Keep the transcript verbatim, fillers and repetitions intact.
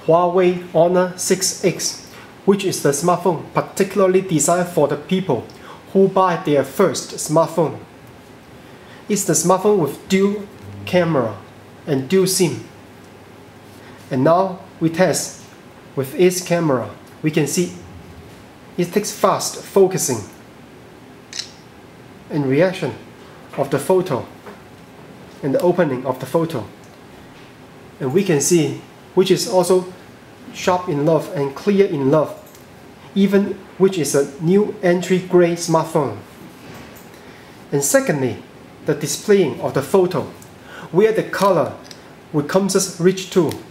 Huawei Honor six X, which is the smartphone particularly designed for the people who buy their first smartphone. It's the smartphone with dual camera and dual SIM. And now we test with its camera. We can see it takes fast focusing and reaction of the photo and the opening of the photo. And we can see which is also sharp enough and clear enough, even which is a new entry grade smartphone. And secondly, the displaying of the photo, where the color will come just reach to